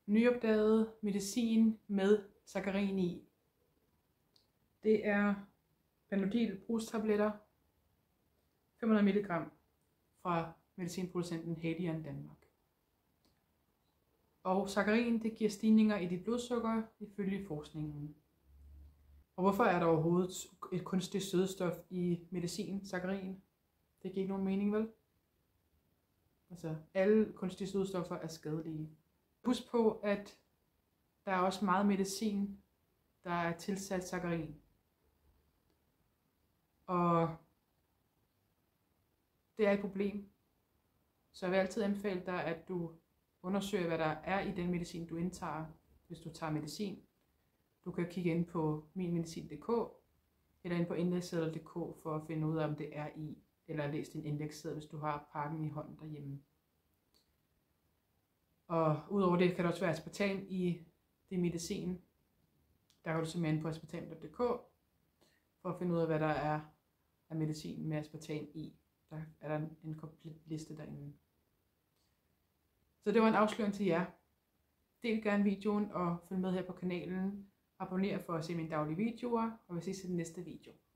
nyopdaget medicin med saccharin i. Det er Panodil brugstabletter, 500 mg fra medicinproducenten Haleon Danmark. Og saccharin, det giver stigninger i dit blodsukker ifølge forskningen. Og hvorfor er der overhovedet et kunstigt sødestof i medicin, saccharin? Det giver ikke nogen mening, vel? Altså, alle kunstige sødestoffer er skadelige. Husk på, at der er også meget medicin, der er tilsat saccharin. Og det er et problem. Så jeg vil altid anbefale dig, at du undersøger, hvad der er i den medicin, du indtager, hvis du tager medicin. Du kan kigge ind på minmedicin.dk eller ind på indlægsseddel.dk for at finde ud af, om det er i, eller læs din indlægsseddel, hvis du har pakken i hånden derhjemme. Og udover det kan der også være aspartam i det medicin. Der kan du simpelthen ind på aspartam.dk for at finde ud af, hvad der er af medicin med aspartam i. Der er der en komplet liste derinde. Så det var en afsløring til jer. Del gerne videoen og følg med her på kanalen. Abonner for at se mine daglige videoer, og vi ses i den næste video.